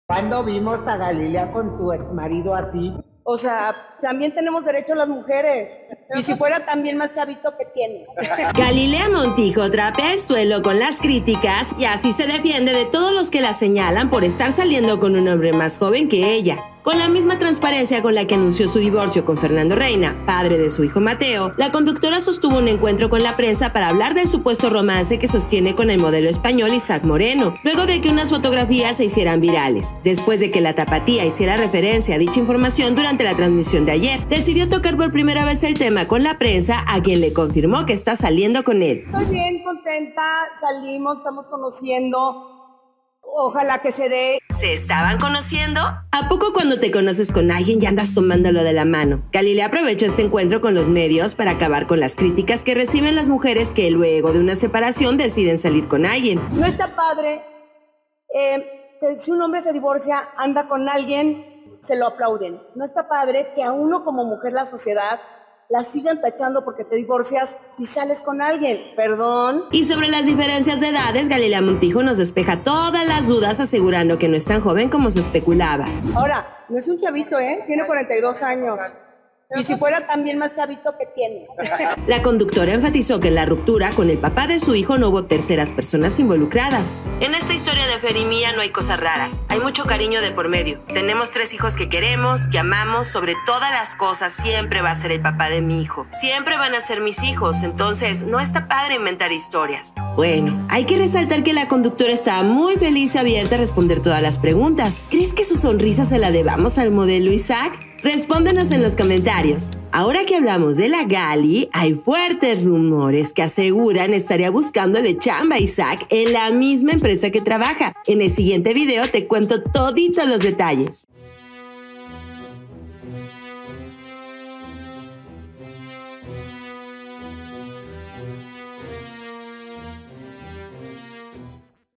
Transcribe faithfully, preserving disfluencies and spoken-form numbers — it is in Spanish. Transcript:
¿Cuándo vimos a Galilea con su exmarido así? O sea, también tenemos derecho las mujeres. Y si fuera también más chavito, ¿qué tiene? Galilea Montijo trapea el suelo con las críticas y así se defiende de todos los que la señalan por estar saliendo con un hombre más joven que ella. Con la misma transparencia con la que anunció su divorcio con Fernando Reina, padre de su hijo Mateo, la conductora sostuvo un encuentro con la prensa para hablar del supuesto romance que sostiene con el modelo español Isaac Moreno, luego de que unas fotografías se hicieran virales. Después de que la Tapatía hiciera referencia a dicha información durante la transmisión de ayer, decidió tocar por primera vez el tema con la prensa, a quien le confirmó que está saliendo con él. Estoy bien contenta, salimos, estamos conociendo. Ojalá que se dé. ¿Se estaban conociendo? ¿A poco cuando te conoces con alguien ya andas tomándolo de la mano? Galilea aprovechó este encuentro con los medios para acabar con las críticas que reciben las mujeres que luego de una separación deciden salir con alguien. No está padre eh, que si un hombre se divorcia, anda con alguien, se lo aplauden. No está padre que a uno como mujer, la sociedad, la sigan tachando porque te divorcias y sales con alguien. Perdón. Y sobre las diferencias de edades, Galilea Montijo nos despeja todas las dudas, asegurando que no es tan joven como se especulaba. Ahora, no es un chavito, ¿eh? Tiene cuarenta y dos años. Y si fuera también más chavito, ¿qué tiene? La conductora enfatizó que en la ruptura con el papá de su hijo no hubo terceras personas involucradas. En esta historia de Fer y mía no hay cosas raras, hay mucho cariño de por medio. Tenemos tres hijos que queremos, que amamos, sobre todas las cosas siempre va a ser el papá de mi hijo. Siempre van a ser mis hijos, entonces no está padre inventar historias. Bueno, hay que resaltar que la conductora estaba muy feliz y abierta a responder todas las preguntas. ¿Crees que su sonrisa se la debamos al modelo Isaac? Respóndenos en los comentarios. Ahora que hablamos de la Gali, hay fuertes rumores que aseguran estaría buscándole chamba a Isaac en la misma empresa que trabaja. En el siguiente video te cuento toditos los detalles.